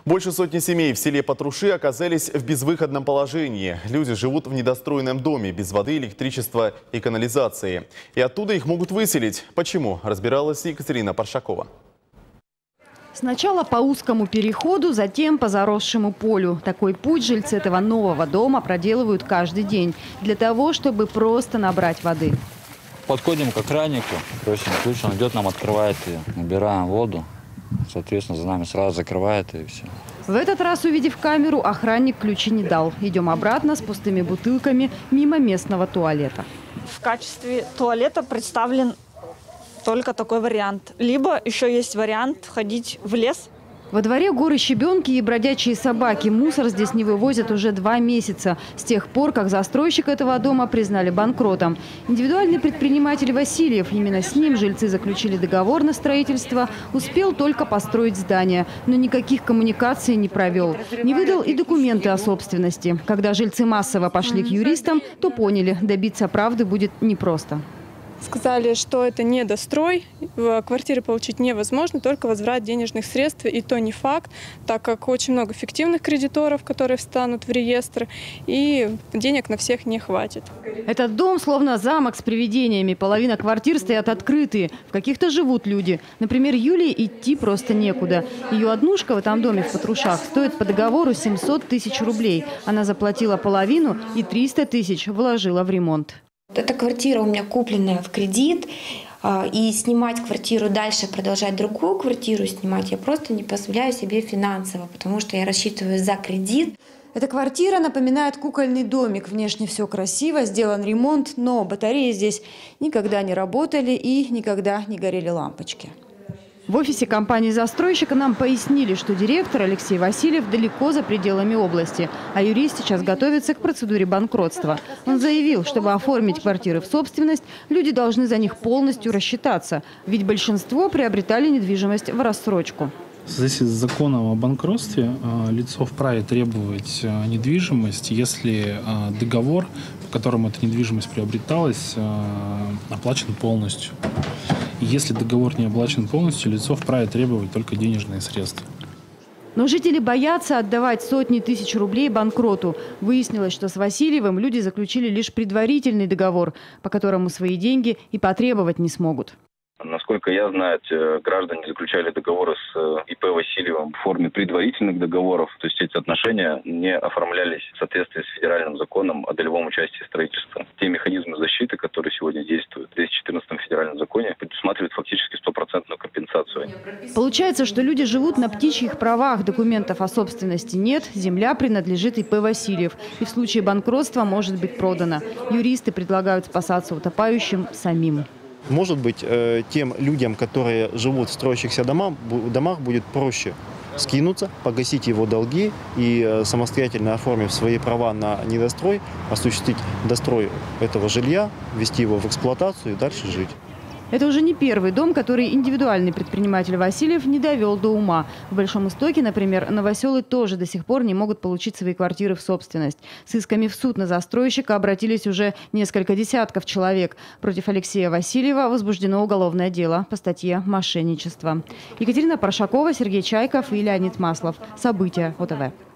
Больше сотни семей в селе Патруши оказались в безвыходном положении. Люди живут в недостроенном доме, без воды, электричества и канализации. И оттуда их могут выселить. Почему? Разбиралась Екатерина Паршакова. Сначала по узкому переходу, затем по заросшему полю. Такой путь жильцы этого нового дома проделывают каждый день. Для того, чтобы просто набрать воды. Подходим к кранику, просим ключ, он идет, нам открывает ее, набираем воду. Соответственно, за нами сразу закрывает и все. В этот раз, увидев камеру, охранник ключи не дал. Идем обратно с пустыми бутылками мимо местного туалета. В качестве туалета представлен только такой вариант. Либо еще есть вариант ходить в лес. Во дворе горы щебенки и бродячие собаки. Мусор здесь не вывозят уже 2 месяца. С тех пор, как застройщик этого дома признали банкротом. Индивидуальный предприниматель Васильев, именно с ним жильцы заключили договор на строительство, успел только построить здание, но никаких коммуникаций не провел. Не выдал и документы о собственности. Когда жильцы массово пошли к юристам, то поняли, добиться правды будет непросто. Сказали, что это недострой, квартиры получить невозможно, только возврат денежных средств, и то не факт, так как очень много фиктивных кредиторов, которые встанут в реестр, и денег на всех не хватит. Этот дом словно замок с привидениями. Половина квартир стоят открытые, в каких-то живут люди. Например, Юлии идти просто некуда. Ее однушка в этом доме в Патрушах стоит по договору 700 тысяч рублей. Она заплатила половину и 300 тысяч вложила в ремонт. Эта квартира у меня купленная в кредит, и снимать квартиру дальше, продолжать другую квартиру снимать я просто не позволяю себе финансово, потому что я рассчитываю за кредит. Эта квартира напоминает кукольный домик. Внешне все красиво, сделан ремонт, но батареи здесь никогда не работали и никогда не горели лампочки. В офисе компании-застройщика нам пояснили, что директор Алексей Васильев далеко за пределами области, а юрист сейчас готовится к процедуре банкротства. Он заявил, чтобы оформить квартиры в собственность, люди должны за них полностью рассчитаться, ведь большинство приобретали недвижимость в рассрочку. В соответствии с законом о банкротстве лицо вправе требовать недвижимость, если договор, по которому эта недвижимость приобреталась, оплачен полностью. Если договор не оплачен полностью, лицо вправе требовать только денежные средства. Но жители боятся отдавать сотни тысяч рублей банкроту. Выяснилось, что с Васильевым люди заключили лишь предварительный договор, по которому свои деньги и потребовать не смогут. Насколько я знаю, граждане заключали договоры с ИП Васильевым в форме предварительных договоров. То есть эти отношения не оформлялись в соответствии с федеральным законом о долевом участии в строительстве. Те механизмы защиты, которые сегодня действуют в 2014 федеральном законе, предусматривают фактически 100% компенсацию. Получается, что люди живут на птичьих правах. Документов о собственности нет, земля принадлежит ИП Васильев. И в случае банкротства может быть продана. Юристы предлагают спасаться утопающим самим. Может быть, тем людям, которые живут в строящихся домах, будет проще скинуться, погасить его долги и самостоятельно оформив свои права на недострой, осуществить дострой этого жилья, ввести его в эксплуатацию и дальше жить. Это уже не первый дом, который индивидуальный предприниматель Васильев не довел до ума. В Большом Истоке, например, новоселы тоже до сих пор не могут получить свои квартиры в собственность. С исками в суд на застройщика обратились уже несколько десятков человек. Против Алексея Васильева возбуждено уголовное дело по статье «Мошенничество». Екатерина Паршакова, Сергей Чайков и Леонид Маслов. События ОТВ.